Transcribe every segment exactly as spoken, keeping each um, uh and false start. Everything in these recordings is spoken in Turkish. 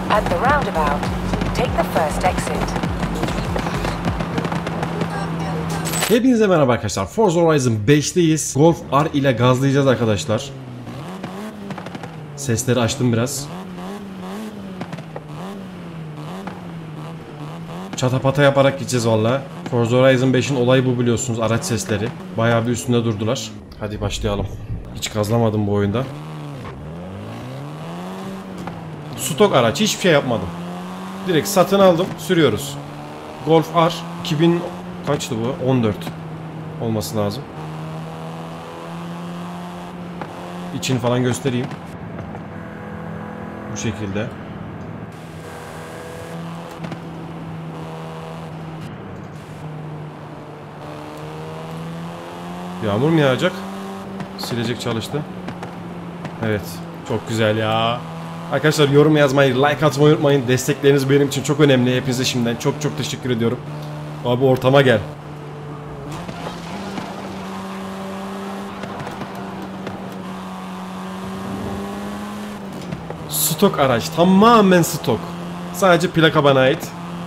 At the roundabout, take the first exit. Hepinize merhaba arkadaşlar. Forza Horizon beşteyiz. Golf R ile gazlayacağız arkadaşlar. Sesleri açtım biraz. Çatapata yaparak gideceğiz valla. Forza Horizon beşin olayı bu, biliyorsunuz. Araç sesleri. Bayağı bir üstünde durdular. Hadi başlayalım. Hiç gazlamadım bu oyunda. Stok araç. Hiçbir şey yapmadım. Direkt satın aldım. Sürüyoruz. Golf R iki bin kaçtı bu? on dört olması lazım. İçini falan göstereyim. Bu şekilde. Yağmur mu yağacak? Silecek çalıştı. Evet. Çok güzel ya. Arkadaşlar yorum yazmayı, like atmayı unutmayın. Destekleriniz benim için çok önemli. Hepinize şimdiden çok çok teşekkür ediyorum. Abi ortama gel. Stok araç. Tamamen stok. Sadece plaka bana ait.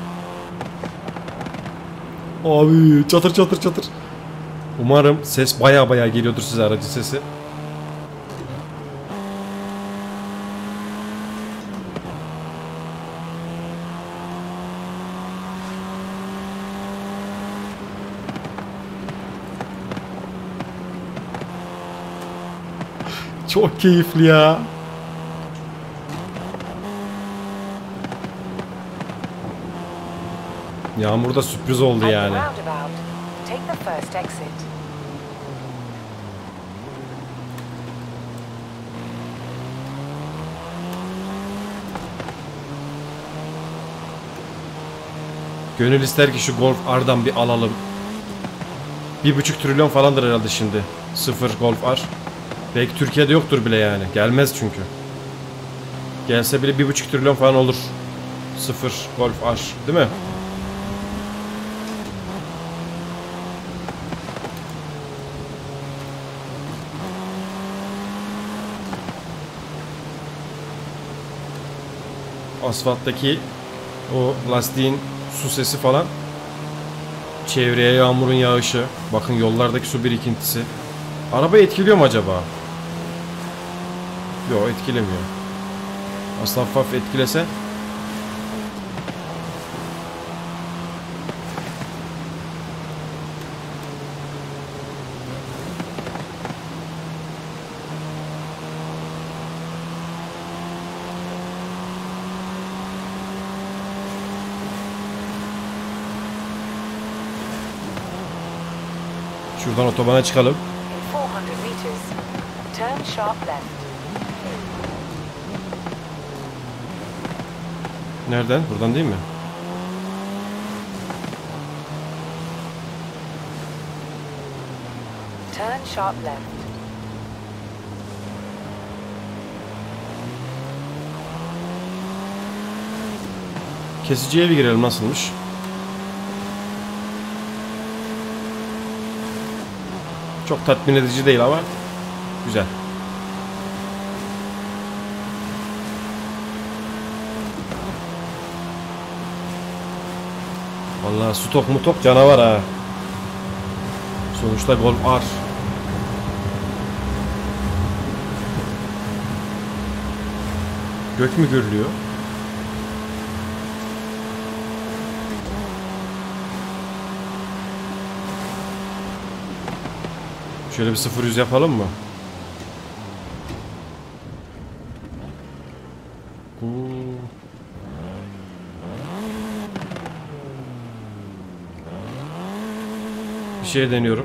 Abi çatır çatır çatır. Umarım ses baya baya geliyordur size, aracı sesi. Çok keyifli ya. Yağmurda sürpriz oldu yani. Gönül ister ki şu Golf R'dan bir alalım. Bir buçuk trilyon falandır herhalde şimdi. Sıfır Golf R. Belki Türkiye'de yoktur bile yani. Gelmez çünkü. Gelse bile bir buçuk trilyon falan olur. Sıfır Golf R, değil mi? Asfalttaki o lastiğin su sesi falan. Çevreye yağmurun yağışı. Bakın yollardaki su birikintisi. Arabayı etkiliyor mu acaba? Yok, etkilemiyor. Aslında hafif etkilese. Şuradan otobana çıkalım. Nereden? Buradan değil mi? Turn sharp left. Kesiciye bir girelim, nasılmış? Çok tatmin edici değil ama güzel. Vallahi stok mutok canavar ha. Sonuçta Golf R. Gök mü gürlüyor? Şöyle bir sıfır yüz yapalım mı? Bir şey deniyorum.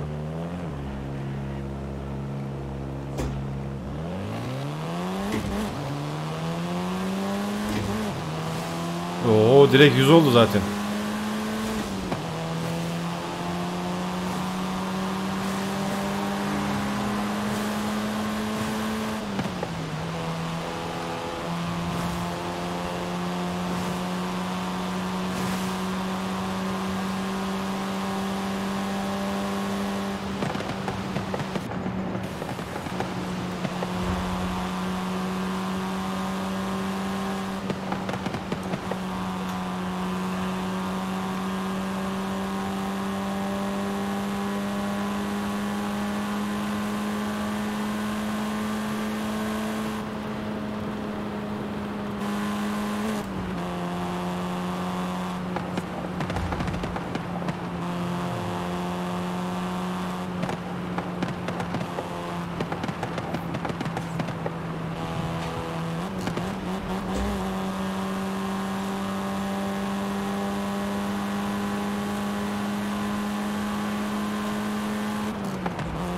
Oo, direkt yüz oldu zaten.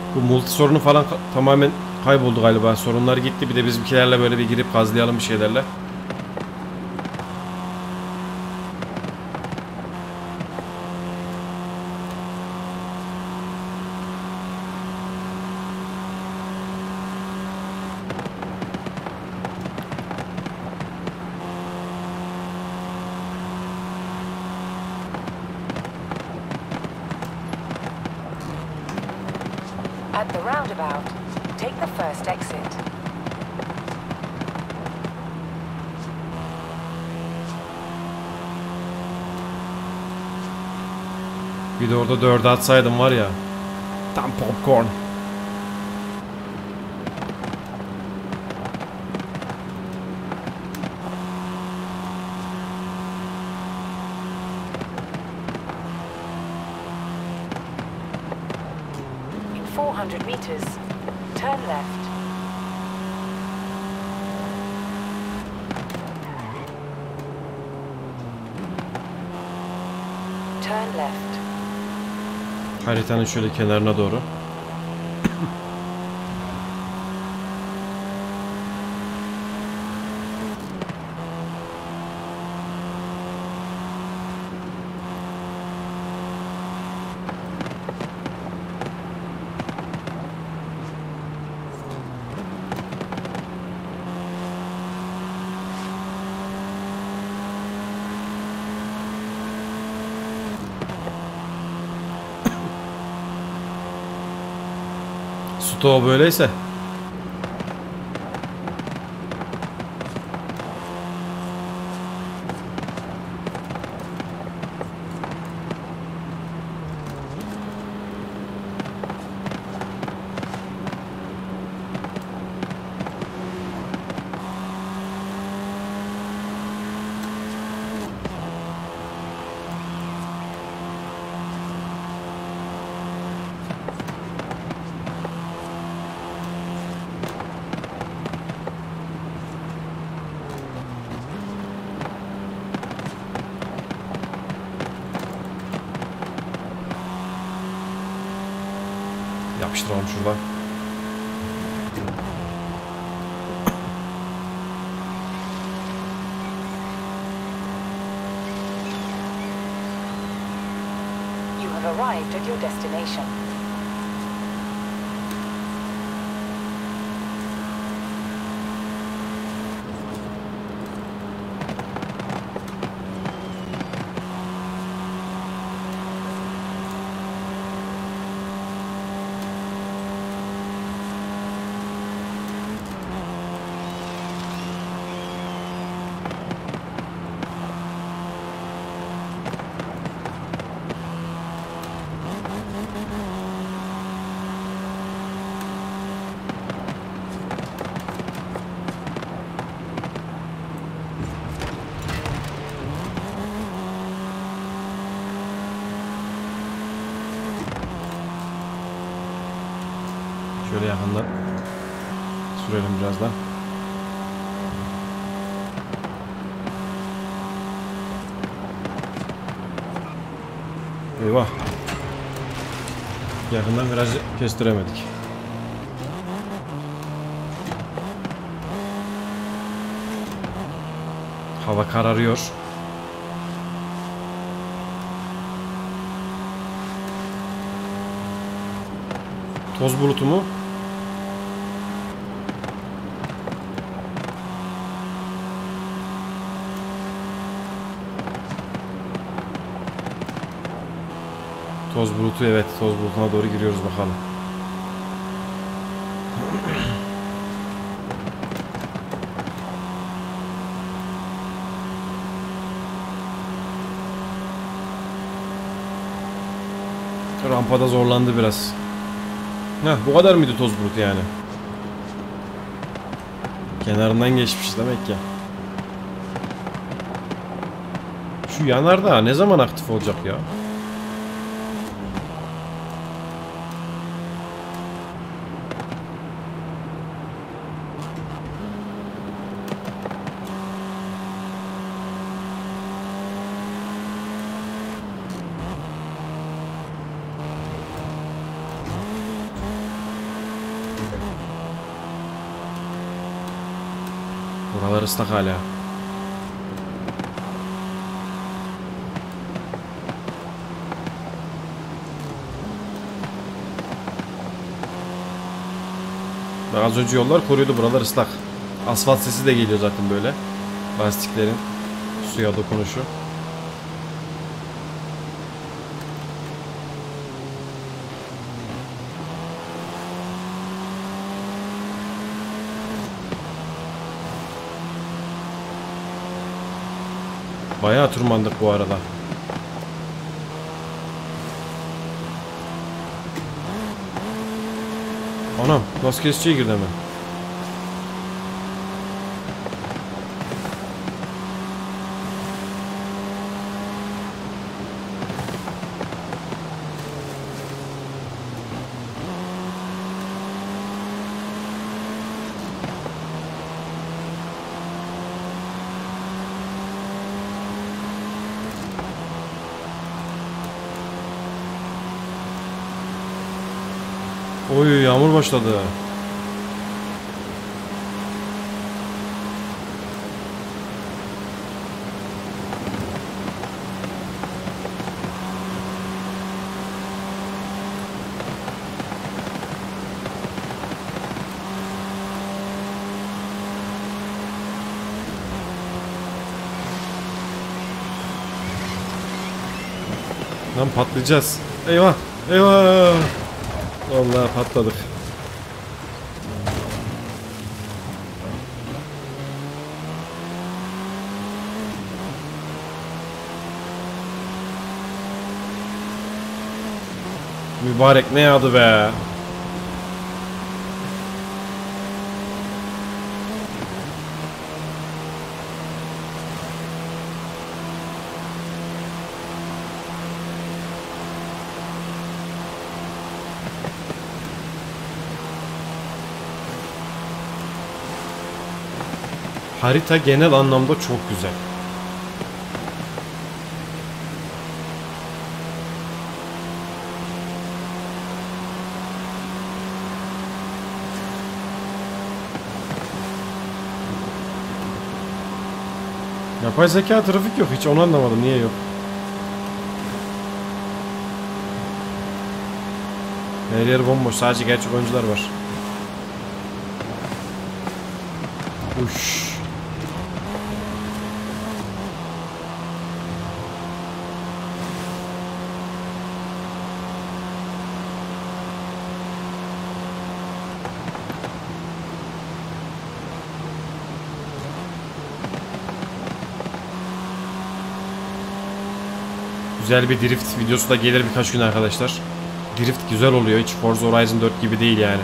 Bu multi sorunu falan ka- tamamen kayboldu galiba. Sorunlar gitti. Bir de bizimkilerle böyle bir girip gazlayalım bir şeylerle. At the roundabout, take the first exit. Bir de orada dörde atsaydım var ya. Tam popcorn. In four hundred meters, turn left. Turn left. Haritanın şöyle kenarına doğru. Stoğu böyleyse. Yapıştıralım şuradan. You have arrived at your destination. Şöyle yakından sürelim birazdan. Eyvah. Yakından virajı kestiremedik. Hava kararıyor. Toz bulutu mu? Toz bulutu, evet, toz bulutuna doğru giriyoruz bakalım. Rampada zorlandı biraz. Heh, bu kadar mıydı toz bulutu yani? Kenarından geçmiş demek ki. Şu yanardağ ne zaman aktif olacak ya? Buralar ıslak hala. Bak az önce yollar koruyordu, buralar ıslak. Asfalt sesi de geliyor zaten böyle. Lastiklerin suya dokunuşu. Bayağı tırmandık bu arada. Anam, gaz kesiciye girdi hemen. Oy, yağmur başladı. Lan patlayacağız. Eyvah, eyvah. Vallahi patladık. Mübarek ne yağdı be. Harita genel anlamda çok güzel. Yapay zeka trafik yok, hiç onu anlamadım, niye yok? Her yer bomboş, sadece gerçek oyuncular var. Uş. Güzel bir drift videosu da gelir birkaç gün arkadaşlar. Drift güzel oluyor, hiç Forza Horizon dört gibi değil yani.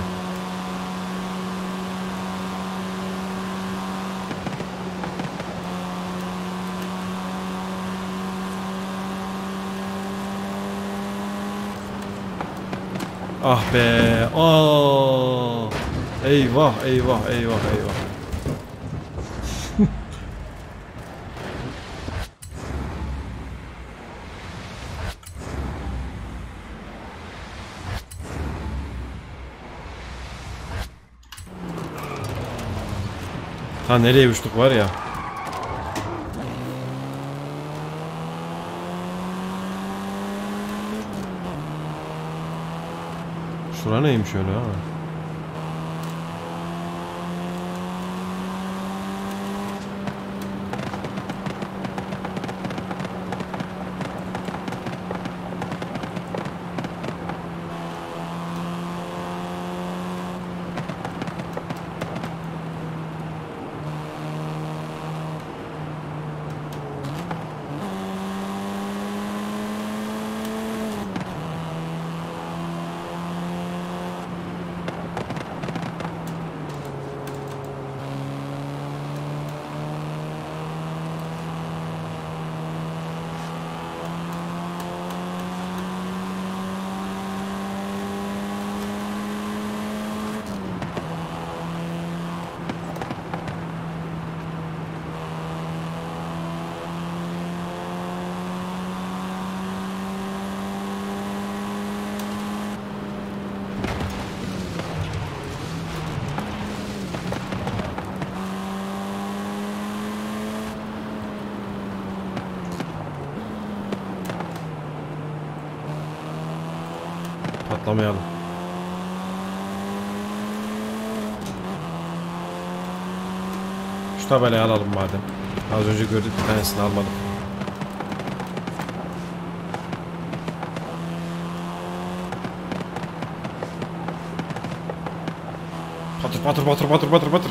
Ah be. Aa. Eyvah, eyvah, eyvah, eyvah. Ha, nereye uçtuk var ya. Şura neymiş öyle ha? Atlamayalım. Şu tabelayı alalım madem. Az önce gördük, bir tanesini almadım. Patır patır patır patır patır patır.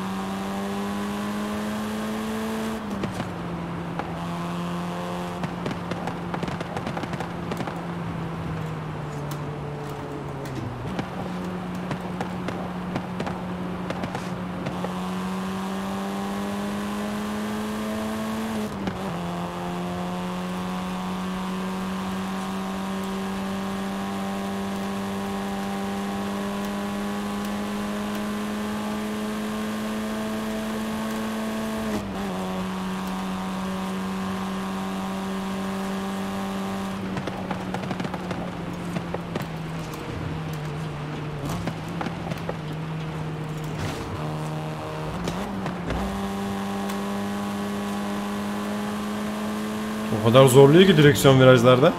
O kadar zorluyor ki direksiyon virajlarda.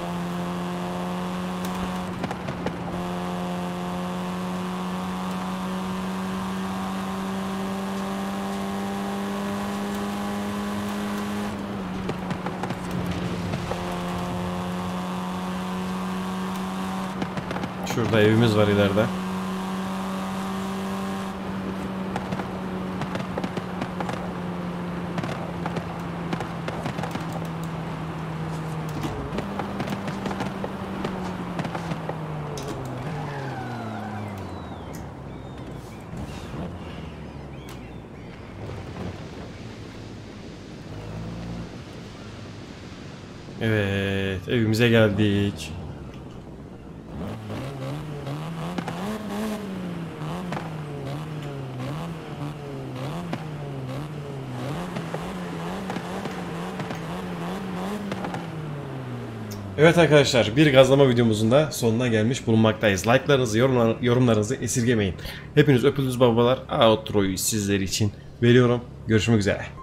Şurada evimiz var ileride. Evet, evimize geldik. Evet arkadaşlar, bir gazlama videomuzun da sonuna gelmiş bulunmaktayız. Like'larınızı, yorumlar, yorumlarınızı esirgemeyin. Hepiniz öpüldünüz babalar. Outro'yu sizler için veriyorum. Görüşmek üzere.